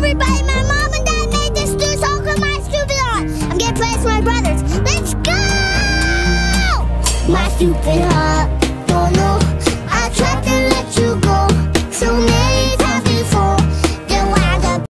everybody, my mom and dad made this stew, so I'll put my stupid on. I'm getting praise for my brothers. Let's go! My stupid heart, don't know